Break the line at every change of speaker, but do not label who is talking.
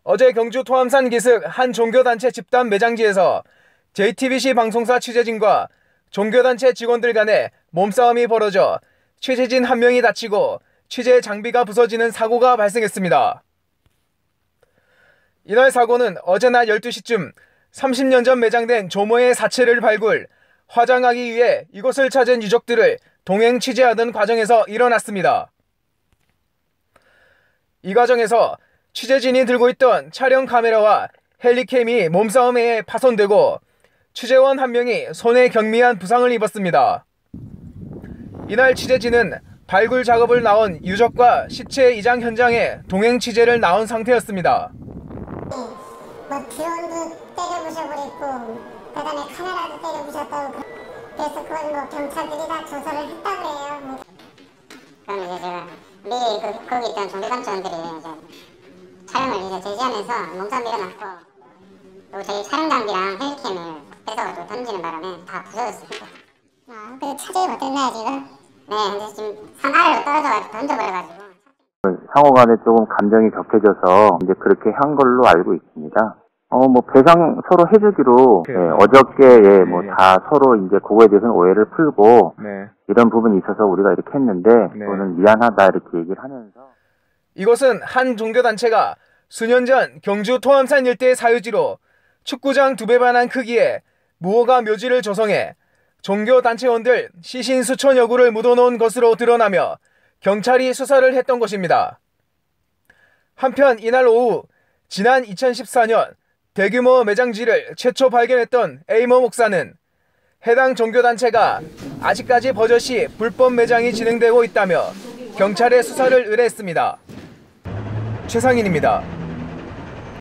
어제 경주 토암산 기슭 한 종교단체 집단 매장지에서 JTBC 방송사 취재진과 종교단체 직원들 간의 몸싸움이 벌어져 취재진 한 명이 다치고 취재 장비가 부서지는 사고가 발생했습니다. 이날 사고는 어제 낮 12시쯤 30년 전 매장된 조모의 사체를 발굴, 화장하기 위해 이곳을 찾은 유족들을 동행 취재하던 과정에서 일어났습니다. 이 과정에서 취재진이 들고 있던 촬영 카메라와 헬리캠이 몸싸움에 의해 파손되고 취재원 한 명이 손에 경미한 부상을 입었습니다. 이날 취재진은 발굴 작업을 나온 유족과 시체 이장 현장에 동행 취재를 나온 상태였습니다.
드론도 때려부셔버리고 그다음에 카메라도 때려부셨다고 그래서 그건 경찰들이 다 조사를 했다 그래요. 그럼 이제 제가 매일 거기 있던 종교단체원들이 촬영을 이제 제지하면서 몸싸움 일어났고 또 저희 촬영 장비랑 헬리캠을 뺏어가지고 던지는 바람에 다 부서졌습니다. 그래서 차저히 못했나요 지금? 네, 근데 지금 산 아래로 떨어져가지고 던져버려가지고.
상호 간에 조금 감정이 격해져서 이제 그렇게 한 걸로 알고 있습니다. 배상 서로 해주기로, 어저께, 다 서로 이제 그거에 대해서는 오해를 풀고, 이런 부분이 있어서 우리가 이렇게 했는데, 그거는 미안하다 이렇게 얘기를 하면서.
이곳은 한 종교단체가 수년 전 경주 토암산 일대의 사유지로 축구장 2배반한 크기의 무허가 묘지를 조성해 종교단체원들 시신 수천여 구를 묻어놓은 것으로 드러나며 경찰이 수사를 했던 것입니다. 한편 이날 오후 지난 2014년 대규모 매장지를 최초 발견했던 에이머 목사는 해당 종교단체가 아직까지 버젓이 불법 매장이 진행되고 있다며 경찰에 수사를 의뢰했습니다. 최상인입니다.